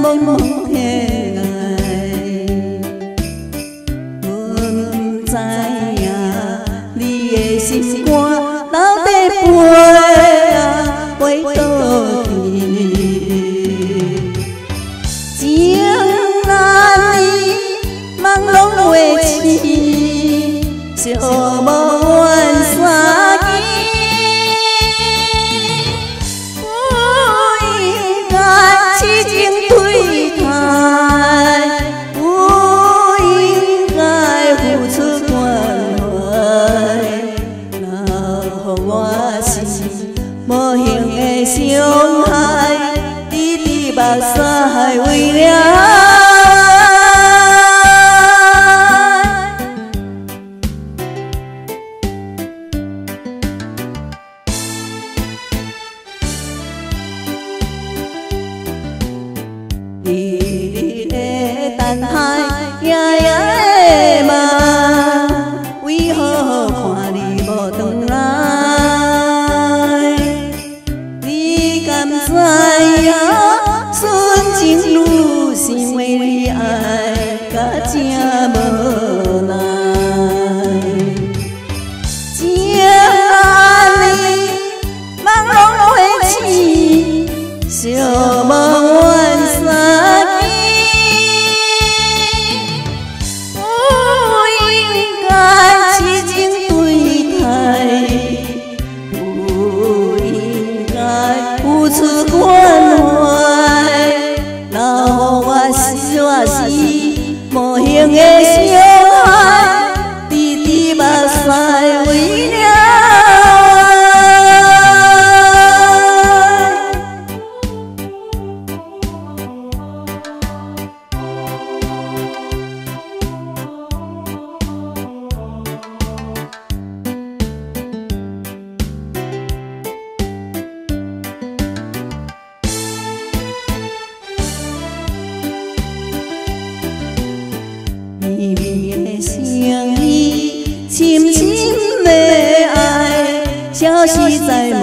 茫茫天涯，阮知影你的心肝留在背啊，飞倒去。情难离，梦拢话痴，寂无怨三更。 痴情对待，不应该付出关怀。若予我是无形的伤害，滴滴目屎为了。 日日的等待，夜夜的梦，为何看你无回来？你敢知影，纯情女是为你爱，甲正无奈。情难离，梦拢话痴，寂无怨。 付出关怀，留予我是无形的伤害，滴滴目屎为了。 绵绵的声意，深深的爱，消失在